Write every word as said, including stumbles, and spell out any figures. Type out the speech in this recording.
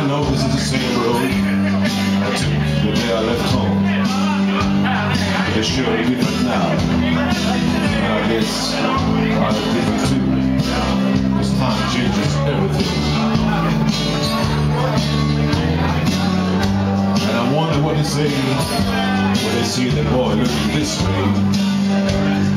I know this is the same road I took the day I left home. But it's sure different now. And I guess I'm different too. Because time changes everything. And I wonder what they say when they see the boy looking this way.